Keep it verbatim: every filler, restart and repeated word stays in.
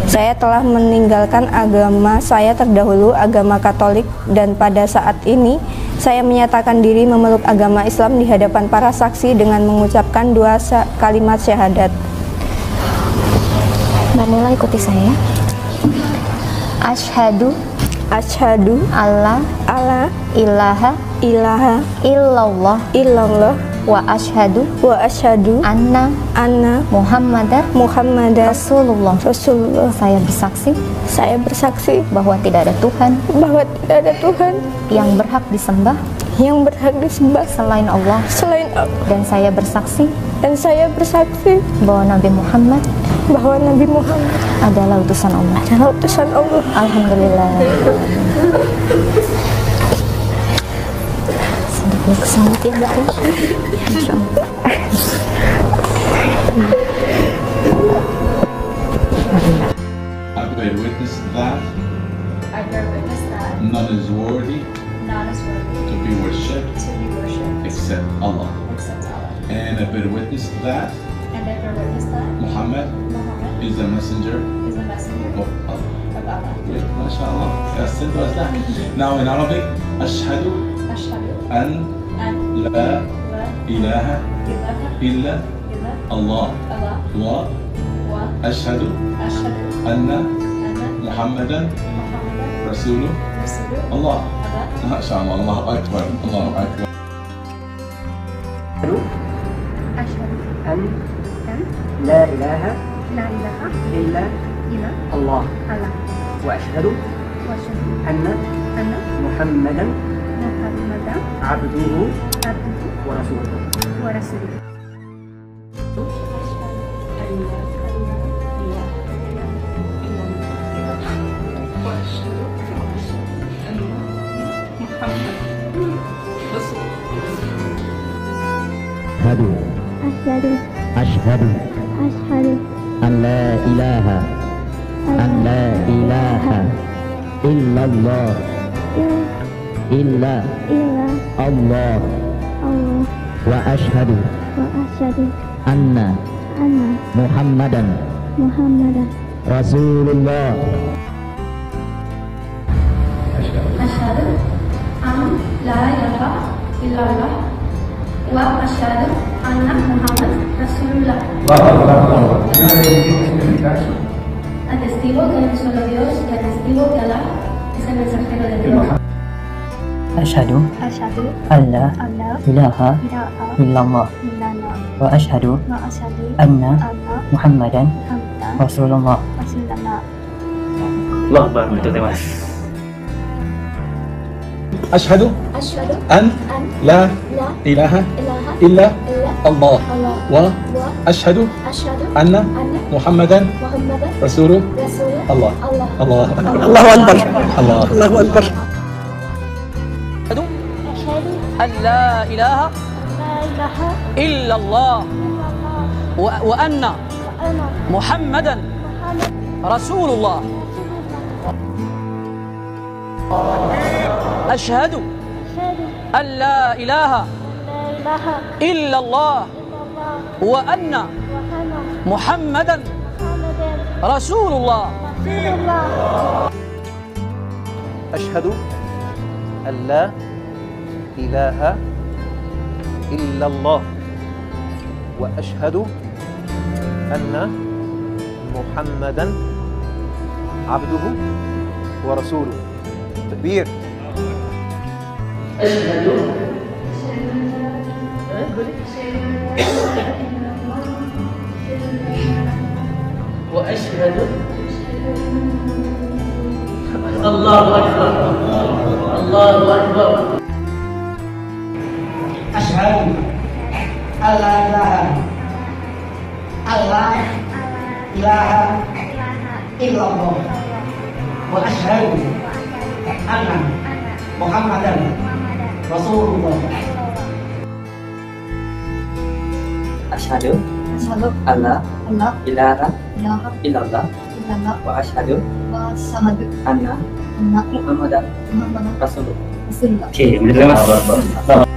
Saya telah meninggalkan agama saya terdahulu, agama Katolik, dan pada saat ini saya menyatakan diri memeluk agama Islam di hadapan para saksi dengan mengucapkan dua kalimat syahadat. Mbak Nela ikuti saya. Asyhadu Asyhadu alla alla ilaha ilaha illallah illallah wa asyhadu wa asyhadu anna anna Muhammadar Muhammadar Rasulullah. Rasulullah. Saya bersaksi Saya bersaksi bahwa tidak ada Tuhan bahwa tidak ada Tuhan yang berhak disembah yang berhak disembah selain Allah, selain Allah. dan saya bersaksi Dan saya bersaksi bahwa Nabi Muhammad bahwa Nabi Muhammad adalah utusan Allah. adalah utusan Allah. Alhamdulillah. Sedikit kesambut ya Mbak. Insya Allah. I bear witness that I bear witness that none is worthy none is worthy to be worshipped to be worshipped except Allah. except Allah. And I bear witness that And I bear witness that Muhammad Muhammad is a messenger is the messenger of Allah. of Allah. Great, mashallah. As simple as that. Now in Arabic, Ashhadu Ashhadu an an la la ilaha ilaha illa illa Allah Allah wa wa ashhadu ashhadu anna anna Muhammadan Muhammadan Rasuluh Rasulullah. Allah. Allah. Mashallah, Allah Akbar, Allah Akbar. Ashhadu أن an لا إله la ilaha إلا illa الله Allah وأشهد wa ashhadu أن anna محمدا Muhammadan عبده abduhu ورسوله. wa rasuluh. أشهد أشهد أشهد أشهد أن لا إله أن لا إله إلا الله إلا إلا الله الله وأشهد وأشهد أن أن محمدا محمدا رسول الله. أشهد أن لا إله إلا الله وأشهد أن محمد رسول الله. Atestigo que hay un solo Dios y atestigo que Alá es el mensajero de Dios. أشهد أشهد أن لا أن لا إله إله إلا الله إلا الله وأشهد وأشهد أن أن محمدا محمدا رسول الله. رسول الله. الله أكبر. Betul Mas. أشهد أشهد أن أن لا لا إله إله إلا إلا الله الله وأشهد وأشهد أن أن محمدا محمدا رسول رسول الله. الله. الله الله أكبر. الله الله أكبر. أشهد أن لا إله لا إله إلا الله إلا الله و- وأن وأنا محمدا محمد رسول الله. أشهد أشهد أن لا إله لا إله إلا الله إلا الله وأن وأنا محمدا محمدا رسول الله. رسول الله. أشهد أن لا إله إلا الله وأشهد أن محمدا عبده ورسوله. تكبير. وأشهد الله أكبر. الله أكبر. أشهد أن لا إله ألا إله إلا الله وأشهد أن محمدا رسول الله. أشهد أشهد أن لا أن لا إله إله إلا الله إلا الله وأشهد وأشهد أن أن محمدا محمدا رسول الله. رسول الله. Oke, benar Mas.